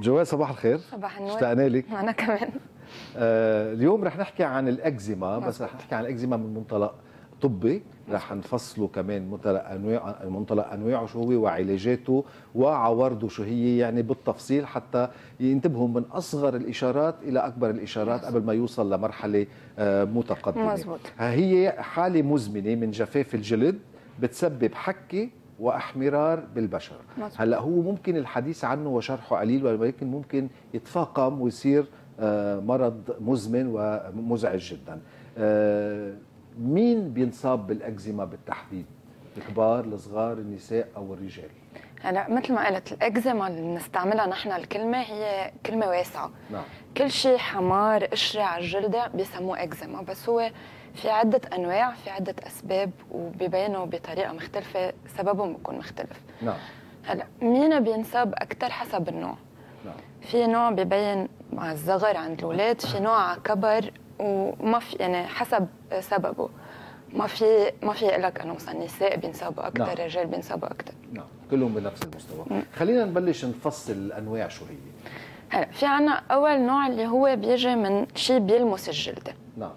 جواد صباح الخير. صباح النور. اشتقنا لك. أنا كمان. اليوم رح نحكي عن الأكزيما، بس رح نحكي عن الأكزيما من منطلق طبي. رح نفصله كمان منطلق أنواعه شو هو وعلاجاته وعوارضه شو هي، يعني بالتفصيل حتى ينتبهوا من أصغر الإشارات إلى أكبر الإشارات قبل ما يوصل لمرحلة متقدمة. مزبوط. هي حالة مزمنة من جفاف الجلد بتسبب حكة واحمرار بالبشره. هلا هو ممكن الحديث عنه وشرحه قليل، ولكن ممكن يتفاقم ويصير مرض مزمن ومزعج جدا. مين بينصاب بالاكزيما بالتحديد؟ الكبار، الصغار، النساء او الرجال؟ هلا مثل ما قلت الاكزيما اللي بنستعملها نحن الكلمه هي كلمه واسعه. نعم. كل شيء حمار قشره على الجلده بيسموه اكزيما، بس هو في عدة أنواع، في عدة أسباب، وبيبينوا بطريقة مختلفة، سببهم بيكون مختلف. نعم. هلا مين بينصاب أكثر حسب النوع. نعم. في نوع بيبين مع الصغر عند الأولاد، في نوع على كبر، وما في يعني حسب سببه. ما في لك انه مثلا النساء بينصابوا اكثر، نعم. الرجال بينصابوا اكثر. نعم، كلهم بنفس المستوى. خلينا نبلش نفصل الانواع شو هي. هلا في عنا اول نوع اللي هو بيجي من شيء بيلمس الجلده. نعم.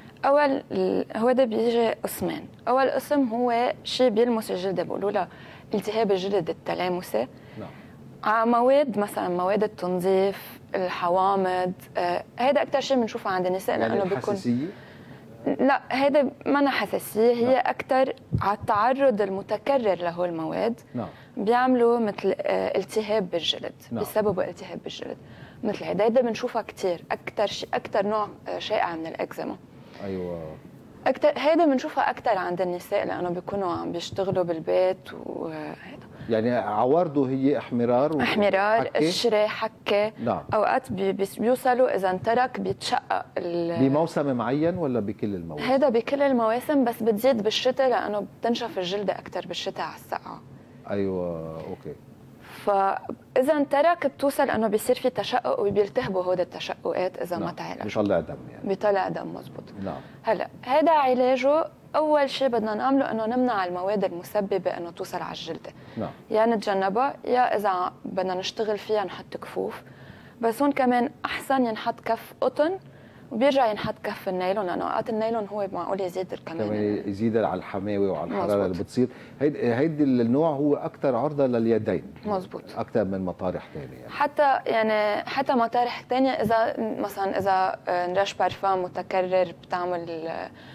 هو ده بيجي قسمين. اول قسم هو شيء بيلمس الجلده، بيقولوا له التهاب الجلد التلامسي. نعم. على مواد مثلا مواد التنظيف، الحوامض، هذا اكثر شيء بنشوفه عند النساء يعني لانه بيكون الحساسيه. لا، هذا ما حساسيه، هي اكثر على التعرض المتكرر له المواد. نعم. بيعملوا مثل التهاب بالجلد. نعم. بسببه التهاب بالجلد مثل هذا بنشوفها كثير. اكثر نوع شائع من الاكزيما. ايوه. هيدا بنشوفها اكثر عند النساء لانه بيكونوا عم بيشتغلوا بالبيت وهذا. يعني عوارضه هي احمرار قشره، حكه. نعم. اوقات بيوصلوا اذا انترك بيتشقق بموسم معين ولا بكل المواسم؟ هذا بكل المواسم، بس بتزيد بالشتاء لانه بتنشف الجلده اكثر بالشتاء على السقعه. ايوه اوكي. فاذا انترك بتوصل انه بيصير في تشقق وبيلتهبوا هود التشققات اذا نعم. ما تعالج. بيطلع دم يعني. بيطلع دم، مزبوط. نعم. هلا هذا علاجه اول شيء بدنا نعمله انه نمنع المواد المسببه انه توصل على الجلده. نعم. يا نتجنبها، يا اذا بدنا نشتغل فيها نحط كفوف. بس هون كمان احسن ينحط كف قطن وبيرجع ينحط كف النايلون، لانه اوقات النايلون هو معقول يزيد كمان يزيد على الحماوه وعلى الحراره مزبوط. اللي بتصير. هيدي النوع هو اكثر عرضه لليدين. مزبوط. اكثر من مطارح ثانيه يعني. حتى مطارح ثانيه اذا مثلا اذا نرش بارفان متكرر بتعمل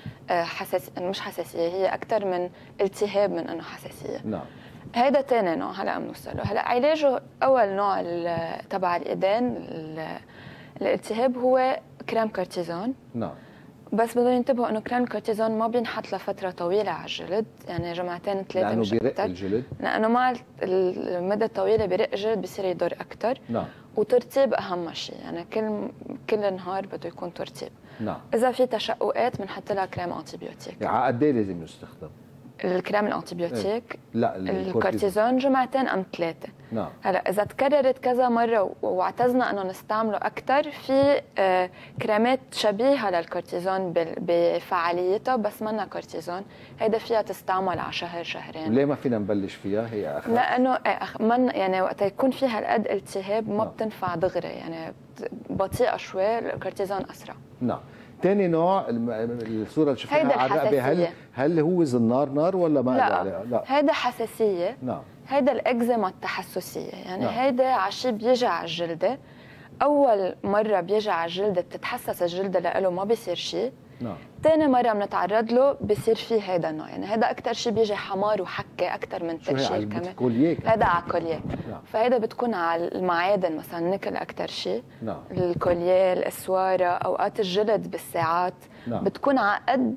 مش حساسيه، هي اكثر من التهاب من انه حساسيه. نعم. هيدا ثاني نوع هلا بنوصله. هلا علاجه اول نوع تبع الايدين الالتهاب هو كريم كورتيزون. نعم. بس بدهم ينتبهوا انه كريم الكورتيزون ما بينحط لفتره طويله على الجلد، يعني جمعتين ثلاثه مش اكثر، لانه بيرق الجلد، لانه مع المده الطويله بيرق الجلد بيصير يضر اكثر. نعم. وترطيب اهم شيء، يعني كل نهار بده يكون ترطيب. نعم. اذا في تشققات بنحط لها كريم انتيبيوتيك. يعني على قد ايه لازم يستخدم الكريم الانتيبيوتيك؟ لا، الكورتيزون جمعتين ام ثلاثه. نعم. هلا اذا تكررت كذا مره واعتزنا انه نستعمله اكثر، في كريمات شبيهه للكورتيزون بفعاليتها بس منها كورتيزون، هيدا فيها تستعمل على شهر شهرين. ليه ما فينا نبلش فيها؟ هي اخف لانه يعني وقت يكون فيها هالقد التهاب ما بتنفع دغري، يعني بطيئه شوي، الكورتيزون اسرع. نعم. ثاني نوع الصوره اللي شفناها على الرقبه، هل هو زنار نار ولا ما؟ لا، هيدا حساسيه. نعم. هيدا الاكزيما التحسسيه، يعني نعم. هيدا عشي بيجي على الجلده، اول مره بيجي على الجلده بتتحسس الجلده له ما بيصير شيء. نعم. ثاني مره بنتعرض له بيصير فيه هيدا النوع، يعني هيدا اكثر شيء بيجي حمار وحكه اكثر من ترشيل كمان. هيدا على الكوليه. نعم. فهيدا بتكون على المعادن مثلا نكل اكثر شيء. نعم. الكوليه، الاسواره، اوقات الجلد بالساعات. نعم. بتكون على قد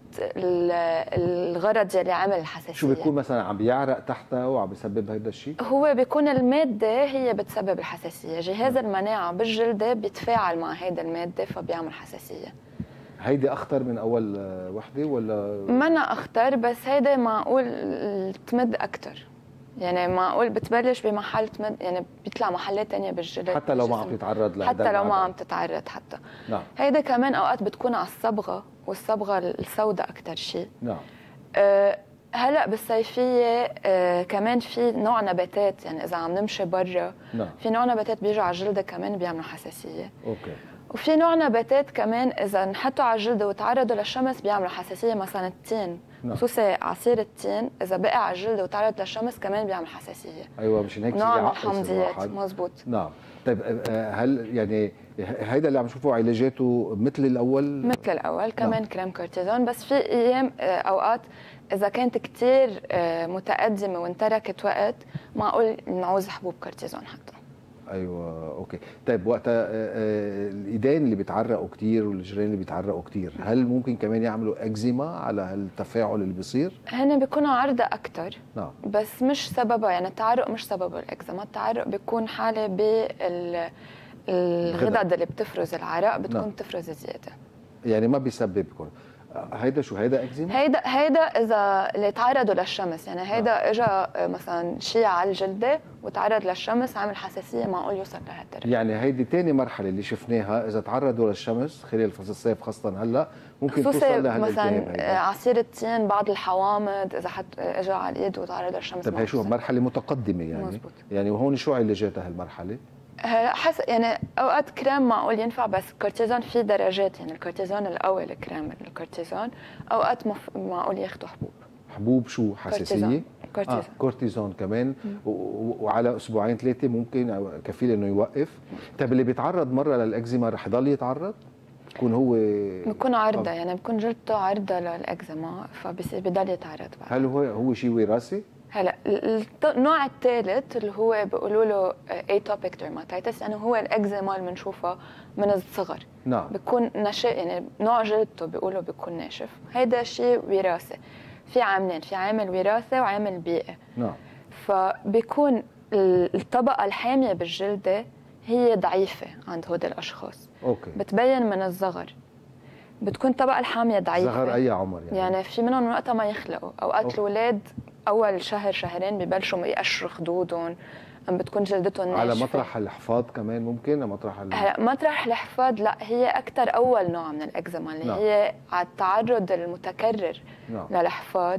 الغرض يلي عمل الحساسيه. شو بيكون مثلا عم بيعرق تحتها وعم بيسبب هيدا الشيء؟ هو بيكون الماده هي بتسبب الحساسيه، جهاز المناعه بالجلده بيتفاعل مع هيدا الماده فبيعمل حساسيه. هيدي اخطر من اول وحده ولا؟ منا اخطر، بس هيدا معقول تمد اكثر، يعني معقول بتبلش بمحل تمد، يعني بيطلع محلات ثانيه بالجلد حتى لو ما عم تتعرض لهذا، حتى لو ما عم تتعرض حتى. نعم. هيدا كمان اوقات بتكون على الصبغه، والصبغه السوداء اكثر شيء. نعم. هلا بالصيفيه كمان في نوع نباتات، يعني اذا عم نمشي برا نعم. في نوع نباتات بيجوا على الجلد كمان بيعملوا حساسيه. اوكي. وفي نوع نباتات كمان اذا انحطوا على الجلد وتعرضوا للشمس بيعملوا حساسيه، مثلا التين. نعم. خصوصا عصير التين اذا بقى على الجلد وتعرض للشمس كمان بيعمل حساسيه. ايوه مشان هيك نوع من الحمضيات. مزبوط. نعم. طيب هل يعني هيدا اللي عم نشوفه علاجاته مثل الاول؟ مثل الاول كمان. نعم. كريم كورتيزون، بس في ايام اوقات اذا كانت كثير متقدمه وانتركت وقت معقول نعوز حبوب كورتيزون حتى. ايوه اوكي. طيب وقتها الايدين اللي بيتعرقوا كثير والجيران اللي بيتعرقوا كثير، هل ممكن كمان يعملوا اكزيما على هالتفاعل اللي بيصير؟ هن بيكونوا عرضه اكثر. نعم. بس مش سببها، يعني التعرق مش سببه الاكزيما، التعرق بيكون حاله الغدد اللي بتفرز العرق بتكون نعم. تفرز زياده، يعني ما بيسبب كون. هيدا شو هيدا اكزيما؟ هيدا اذا اللي تعرضوا للشمس، يعني هيدا اجى مثلا شيء على الجلده وتعرض للشمس عمل حساسيه معقول يوصل لهالدرجه. يعني هيدي ثاني مرحله اللي شفناها، اذا تعرضوا للشمس خلال فصل الصيف خاصه هلا ممكن توصل لهالالتهاب. مثلا عصير التين، بعض الحوامض اذا اجى على الايد وتعرض للشمس. طيب هي شو مرحله متقدمه يعني؟ مزبوط. يعني وهون شو علاجاتها هالمرحله؟ يعني اوقات كريم معقول ينفع، بس الكورتيزون في درجات، يعني الكورتيزون القوي الكريم الكورتيزون اوقات معقول ياخذوا حبوب. حبوب شو حساسيه؟ كورتيزون. كورتيزون كمان وعلى اسبوعين ثلاثه ممكن كفيل انه يوقف. طيب اللي بيتعرض مره للاكزيما رح يضل يتعرض؟ بكون هو بكون عرضه، يعني بكون جلدته عرضه للاكزيما فبصير بضل يتعرض بعد. هل هو شيء وراثي؟ هلا النوع الثالث اللي هو بيقولوا له atopic dermatitis، يعني هو الاكزيما اللي بنشوفها من الصغر. نعم. بيكون ناشف، يعني نوع جلدته بيقولوا بيكون ناشف. هيدا شيء وراثي. في عاملين، في عامل وراثي وعامل بيئي. نعم. فبيكون الطبقه الحاميه بالجلده هي ضعيفه عند هود الاشخاص. اوكي. بتبين من الصغر. بتكون الطبقه الحاميه ضعيفه. صغر اي عمر يعني في منهم من وقتها ما يخلقوا، اوقات الاولاد اول شهر شهرين ببلشوا يقشروا خدودهم، بتكون جلدتهم ناشفه. على مطرح الحفاض كمان ممكن؟ هلا مطرح الحفاض لا، هي اكثر اول نوع من الاكزيما اللي نعم. هي على التعرض المتكرر نعم. للحفاض،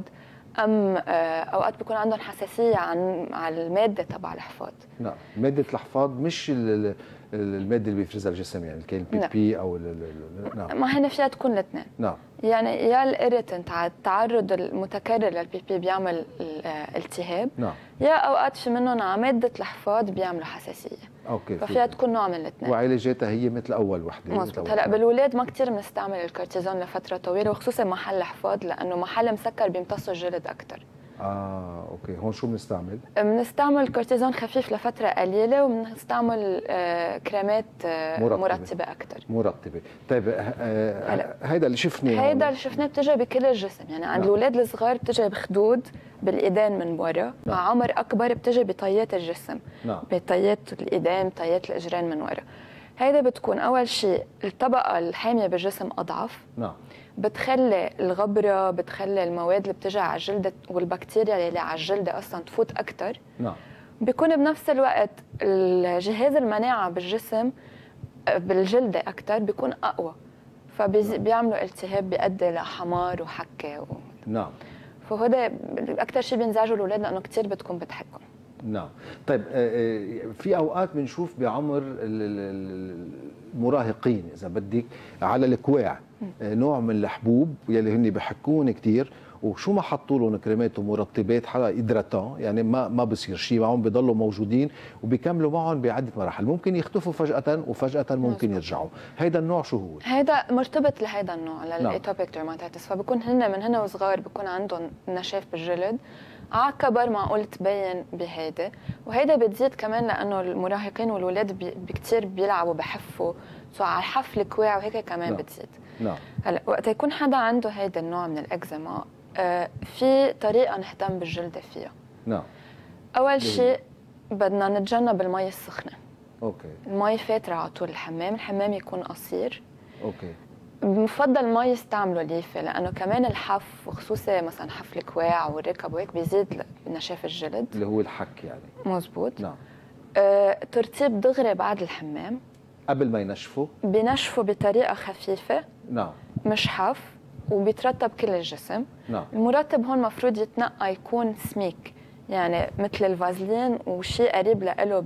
اوقات بيكون عندهم حساسيه على الماده تبع الحفاض. نعم. ماده الحفاض مش الماده اللي بيفرزها الجسم، يعني كان البي بي او نعم. ما هنا فيها تكون الاثنين. نعم. يعني يا الاريتنت على التعرض المتكرر للبي بي بيعمل التهاب. نعم. يا اوقات في منهم على ماده الحفاض بيعملوا حساسيه. اوكي. ففيها تكون نوع من الاثنين. وعلاجاتها هي مثل اول وحده. مزبوط. هلا بالاولاد ما كثير بنستعمل الكورتيزون لفتره طويله، وخصوصا محل الحفاض لانه محل مسكر بيمتصوا الجلد اكثر. اوكي. هون شو بنستعمل؟ بنستعمل كورتيزون خفيف لفتره قليله، وبنستعمل كريمات مرطبه اكثر. مرطبه. طيب هيدا اللي شفناه، هيدا اللي شفناه بتجي بكل الجسم، يعني عند الاولاد الصغار بتجي بخدود بالايدين من ورا. مع عمر اكبر بتجي بطيات الجسم. بطيات الايدين، طيات الاجرين من ورا. هيدا بتكون اول شيء الطبقه الحاميه بالجسم اضعف. بتخلي الغبره، بتخلي المواد اللي بتجي على الجلد والبكتيريا اللي على الجلد اصلا تفوت اكثر. بيكون بنفس الوقت الجهاز المناعه بالجسم بالجلد اكثر بيكون اقوى، فبيعملوا التهاب بيؤدي لحمار وحكه نعم. فهذا اكثر شيء بينزعجوا الاولاد لانه كثير بتكون بتحكم. نعم. طيب في اوقات بنشوف بعمر المراهقين اذا بدك على الكواع نوع من الحبوب يلي هن بحكون كثير، وشو ما حطوا لهم كريمات ومرطبات حتى إدراتان، يعني ما بصير شيء معهم، بيضلوا موجودين وبيكملوا معهم بعده مراحل، ممكن يختفوا فجأة وفجأة ممكن يرجعوا. هيدا النوع شو هو؟ هيدا مرتبط لهيدا النوع للاتوبيك ديرماتيتس، فبكون هن من هنا وصغار بكون عندهم نشاف بالجلد، على كبر معقول تبين بهيدا، وهيدا بتزيد كمان لانه المراهقين والولاد بكثير بيلعبوا بحفوا، سو على الحف الكواع وهيك كمان بتزيد. نعم. هلا وقت يكون حدا عنده هيدا النوع من الاكزيما في طريقه نهتم بالجلد فيها. نعم. اول شيء بدنا نتجنب المي السخنه. اوكي. المي فاتره على طول الحمام يكون قصير. اوكي. بفضل ما يستعملوا ليفه لانه كمان الحف وخصوصا مثلا حف الكواع والركب وهيك بيزيد نشاف الجلد اللي هو الحك يعني. مزبوط. نعم. ترطيب دغري بعد الحمام قبل ما ينشفوا، بنشفوا بطريقه خفيفه. نعم. مش حف، وبيترطب كل الجسم. نعم. المرطب هون مفروض يتنقى يكون سميك، يعني مثل الفازلين وشيء قريب له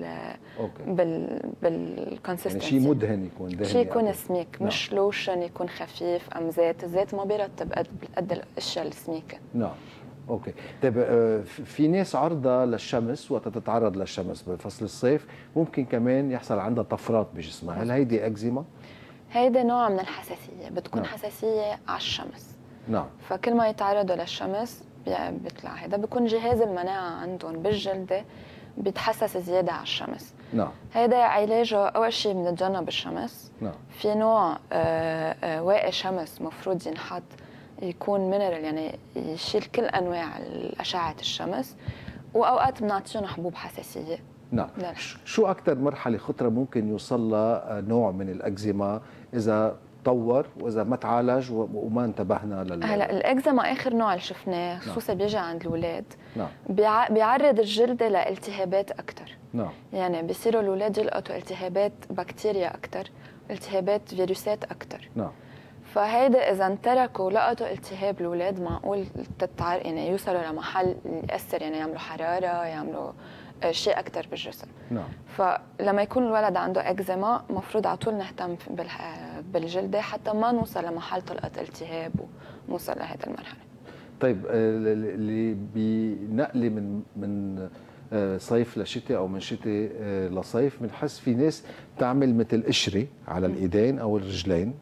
بالكونسستنسي، يعني شيء مدهن يكون دهني، شيء يكون سميك. نعم. مش لوشن يكون خفيف ام زيت، الزيت ما بيرطب قد الاشياء السميكه. نعم. اوكي. طيب في ناس عرضة للشمس وقت تتعرض للشمس بفصل الصيف ممكن كمان يحصل عندها طفرات بجسمها، هل هيدي اكزيما؟ هيدا نوع من الحساسيه، بتكون نعم. حساسيه على الشمس. نعم. فكل ما يتعرضوا للشمس بيطلع هذا، بيكون جهاز المناعه عندهم بالجلده بيتحسس زياده على الشمس. نعم. هيدا علاجه اول شيء بنتجنب الشمس. نعم. في نوع واقي شمس مفروض ينحط يكون مينرال، يعني يشيل كل انواع الاشعه الشمس، واوقات بنعطيهم حبوب حساسيه. نعم. شو اكثر مرحله خطره ممكن يوصل لها نوع من الاكزيما اذا تطور واذا ما تعالج وما انتبهنا هلا الاكزيما اخر نوع اللي شفناه خصوصا بيجي عند الاولاد. نعم. بيعرض الجلد لالتهابات اكثر. نعم. يعني بيصيروا الاولاد يلقطوا التهابات بكتيريا اكثر، التهابات فيروسات اكثر. نعم. فهيدا اذا انتركوا لقطوا التهاب الاولاد معقول يعني يوصلوا لمحل ياثر، يعني يعملوا حراره، يعملوا شيء اكثر بالجسم. نعم. فلما يكون الولد عنده اكزيما مفروض على طول نهتم بالجلده حتى ما نوصل لمحل طلقه التهاب ونوصل لهذه المرحله. طيب اللي بنقلي من صيف لشتاء او من شتاء لصيف بنحس في ناس بتعمل مثل قشره على الايدين او الرجلين،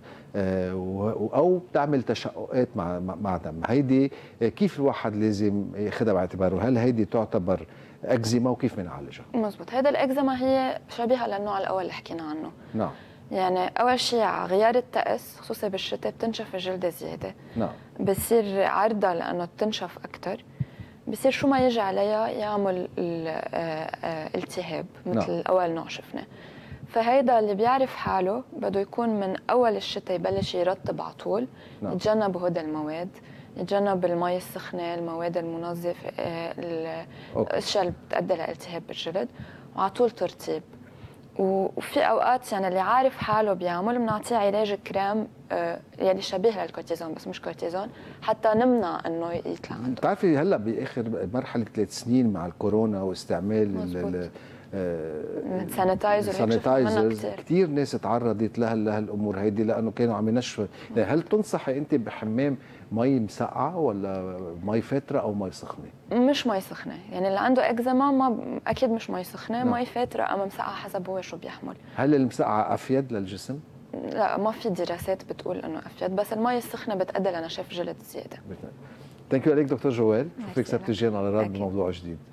او بتعمل تشققات مع دم. هيدي كيف الواحد لازم ياخذها باعتباره؟ هل هيدي تعتبر اكزيما وكيف بنعالجها؟ مزبوط. هذا الاكزيما هي شبيهه للنوع الاول اللي حكينا عنه. نعم. يعني اول شيء غيار الطقس خصوصا بالشتاء بتنشف الجلده زياده. نعم. بصير عرضه لانه تنشف اكثر، بصير شو ما يجي عليها يعمل التهاب مثل نعم. اول نوع شفناه. فهيدا اللي بيعرف حاله بده يكون من اول الشتاء يبلش يرطب على طول. نعم. يتجنب هدى المواد، يتجنب المي السخنه، المواد المنظفه، الاشياء اللي بتؤدي لالتهاب بالجلد، وعلى طول ترطيب. وفي اوقات يعني اللي عارف حاله بيعمل بنعطيه علاج كريم يعني شبيه للكورتيزون بس مش كورتيزون حتى نمنع انه يطلع عنده. بتعرفي هلا باخر مرحله 3 سنين مع الكورونا واستعمال السانيتايزرز كثير ناس تعرضت لهالامور هيدي لانه كانوا عم ينشفوا. هل تنصحي انت بحمام مي مسقعه ولا مي فاتره او مي سخنه؟ مش مي سخنه، يعني اللي عنده اكزيما ما اكيد مش مي سخنه. نعم. مي فاتره اما مسقعه حسب هو شو بيحمل. هل المسقعه افيد للجسم؟ لا ما في دراسات بتقول انه افيد، بس المي السخنه بتؤدي لنشاف جلد زياده. ثانك يو عليك دكتور جوال، شكرا كثير على رد بموضوع جديد.